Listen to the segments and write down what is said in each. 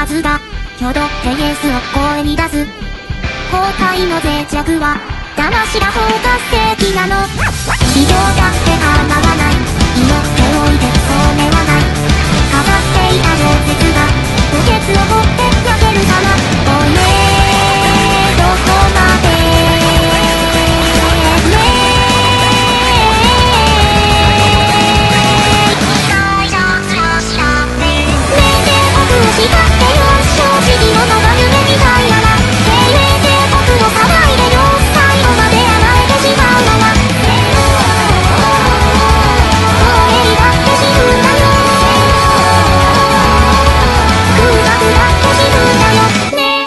はずだ。挙動でイエスを声に出す。後悔の脆弱は騙した方が正義なの。非常だって構わない。祈っておいてそうめはない。飾っていた情熱が墓穴を掘って投げるかな。おいねーどこまでね僕を叱ってよ正直者が夢みたいなら経営で僕を騒いでよ最後まで甘えてしまうのは光栄だって自分だよ空白だって自分だよね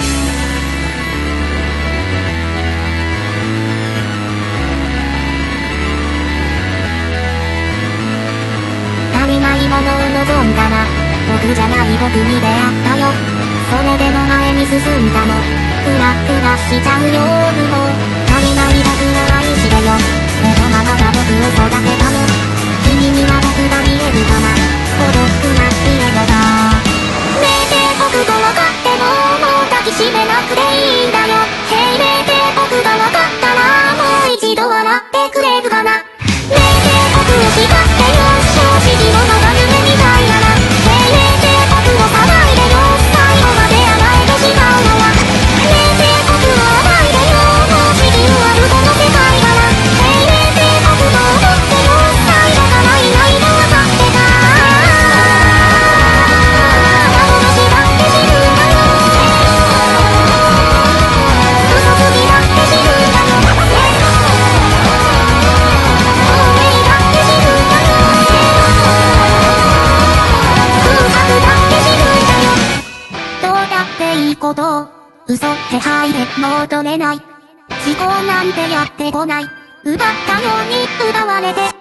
足りないものを望んだら僕じゃない僕に出会ったよ。それでも前に進んだの。ふらふらしちゃうよもう足りない僕を愛してよ。目のままが僕を育てたの。君には僕が見えるかな。孤独なピエロだ。ねえねえ僕が分かってももう抱きしめなくていいんだよ。へいねえねえ僕が分かったらもう一度笑ってくれるかな。ねえねえ僕を叱ってよ正直者が夢みたいなら僕を騒いでよ最後まで甘えてしまうのはねえねえ僕を甘いでよもう地球あるこの世界からねえねえねえ僕も思ってよ最後からいないの分かってた幻だって自分だよ嘘つきだって自分だよ光栄だって自分だよどうだっていいことを嘘手配で求めない。思考なんてやってこない。奪ったように奪われて